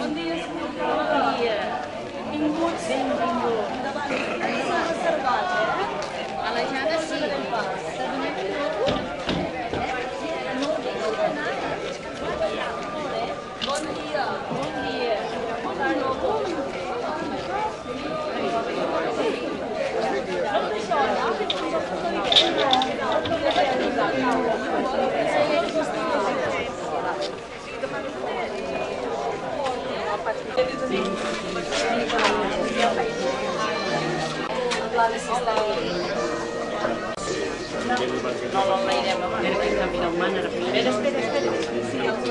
Bon dia, senyor. Bon dia. Benvinguts. Benvinguts. Endavant. S'ha reservat, A la Jana sí. Bon dia. Bon dia. No l'enlairem, a veure que canvi del man ara. Espera.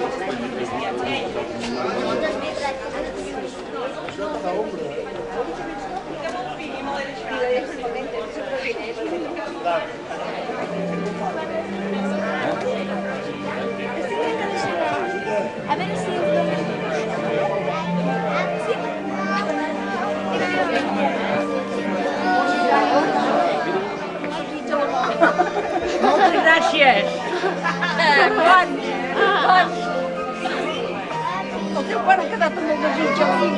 A ver si... Moltes gràcies. Bon! El teu pare ha quedat amb el desig avui.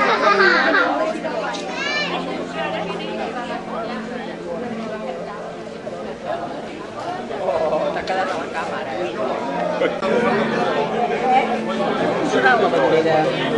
T'ha quedat a la càmera. Serà la bandera.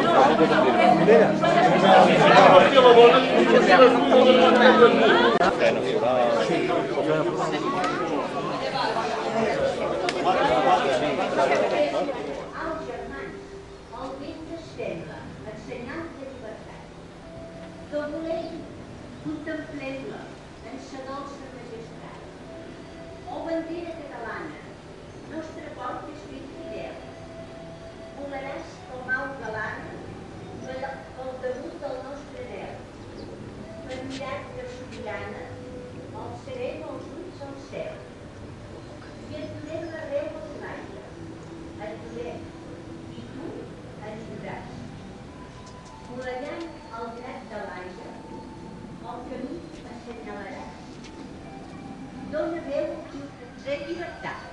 Contemplem-la en sa dolça majestat. O bandera catalana, nostre port és ben fidel. Volaràs el mau galant pel debut del nostre neu. Per miratge sobirana, alçarem els ulls al cel. I et durem l'arreu al l'aire. Et durem, i tu ens duràs. Volallant el grat de l'aire, el camí assenyalaràs. Dóna veu de llibertat.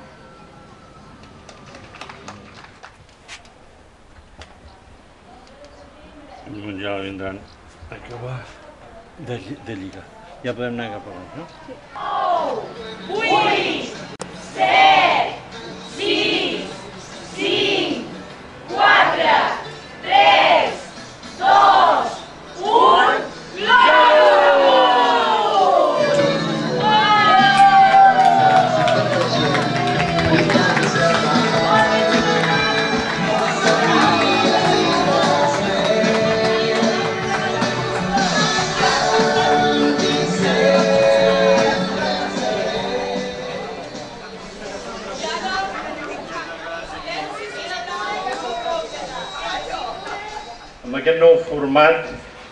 El Mundial vindran a acabar de lligar. Ja podem anar cap avall, no? 8, 7, 6, 5, 4, 3, 2, 1, Amb aquest nou format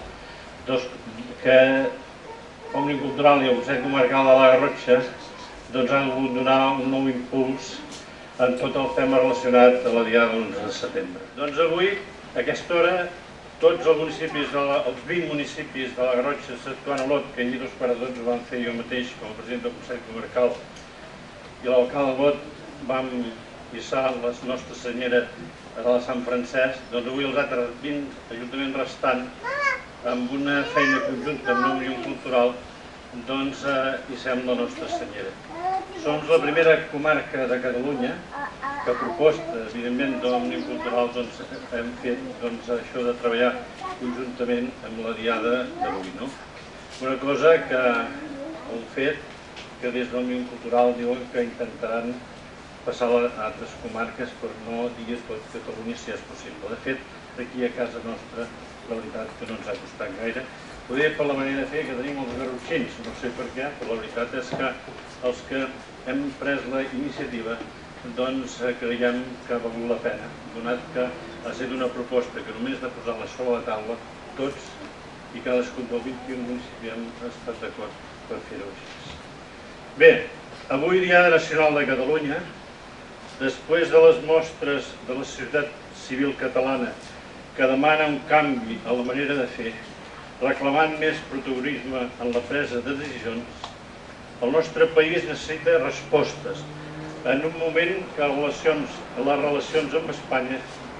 que Òmnium Cultural i el Consell Comarcal de la Garrotxa han volgut donar un nou impuls en tot el tema relacionat a la Diada de l'11 de setembre. Doncs avui, a aquesta hora, tots els municipis, els 20 municipis de la Garrotxa, exceptuant Olot, que ahir 2:45 ho van fer jo mateix com a president del Consell Comarcal, i l'alcalde d'Olot, vam hissar la Nostra Senyera a la Sant Francesc, doncs avui els altres 20 ajuntaments restants, amb una feina conjunta amb l'Òmnium Cultural, doncs hissem la Nostra Senyera. Som la primera comarca de Catalunya que a proposta, evidentment, d'Òmnium Cultural hem fet això de treballar conjuntament amb la Diada d'avui. Una cosa que heu fet, que des d'Òmnium Cultural diuen que intentaran passar a altres comarques, però no dir a tot Catalunya si és possible. De fet, aquí a casa nostra, la veritat que no ens ha costat gaire. Ho deia per la manera de fer que tenim els garrotxins, no sé per què, però la veritat és que els que hem pres la iniciativa doncs creiem que ha valgut la pena, donat que ha estat una proposta que només de posar-la sobre la taula, tots i cadascun dels 21 municipis hem estat d'acord per fer-ho així. Bé, avui Diada Nacional de Catalunya, després de les mostres de la societat civil catalana que demana un canvi a la manera de fer, reclamant més protagonisme en la presa de decisions, el nostre país necessita respostes en un moment que les relacions amb Espanya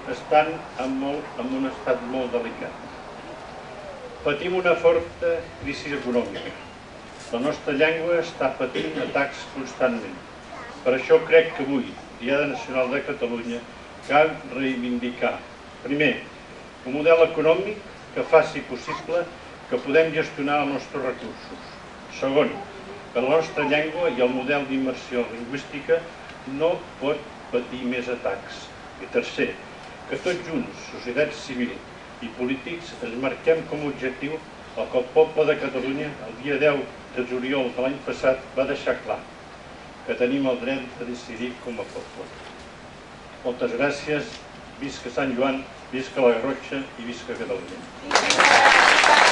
estan en un estat molt delicat. Patim una forta crisi econòmica. La nostra llengua està patint atacs constantment. Per això crec que avui, Diada Nacional de Catalunya, cal reivindicar, primer, un model econòmic que faci possible que podem gestionar els nostres recursos. Segon, que la nostra llengua i el model d'immersió lingüística no pot patir més atacs. I tercer, que tots junts, societat civil i polítics, ens marquem com a objectiu el que el poble de Catalunya el dia 10 de juliol de l'any passat va deixar clar, que tenim el dret de decidir com a poble. Moltes gràcies, visca Sant Joan, visca la Garrotxa i visca Catalunya.